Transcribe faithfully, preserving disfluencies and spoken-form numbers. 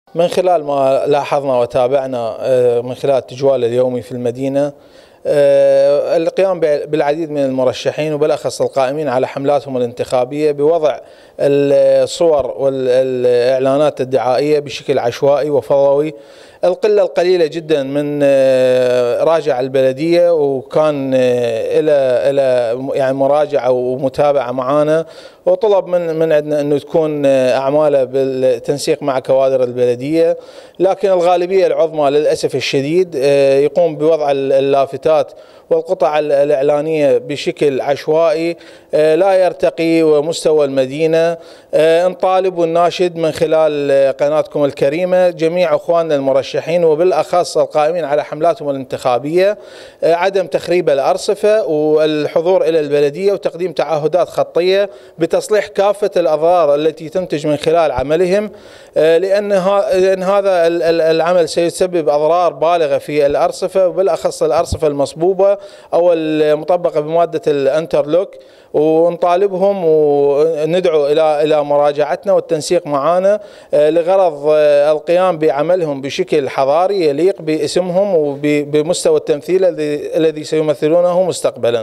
من خلال ما لاحظنا وتابعنا من خلال التجوال اليومي في المدينة، القيام بالعديد من المرشحين وبالأخص القائمين على حملاتهم الانتخابية بوضع الصور والإعلانات الدعائية بشكل عشوائي وفوضوي. القلة القليلة جدا من راجع البلدية وكان إلى إلى يعني مراجعة ومتابعة معنا، وطلب من من عندنا أنه تكون أعماله بالتنسيق مع كوادر البلدية، لكن الغالبية العظمى للأسف الشديد يقوم بوضع اللافتات والقطع الإعلانية بشكل عشوائي لا يرتقي مستوى المدينة. نطالب ونناشد من خلال قناتكم الكريمة جميع أخواننا المرشحين وبالأخص القائمين على حملاتهم الانتخابية عدم تخريب الأرصفة والحضور إلى البلدية وتقديم تعهدات خطية بتصليح كافة الأضرار التي تنتج من خلال عملهم، لأن هذا العمل سيسبب أضرار بالغة في الأرصفة وبالأخص الأرصفة المصبوبة أو المطبقة بمادة الانترلوك. ونطالبهم وندعو إلى إلى مراجعتنا والتنسيق معنا لغرض القيام بعملهم بشكل حضاري يليق باسمهم وبمستوى التمثيل الذي الذي سيمثلونه مستقبلا.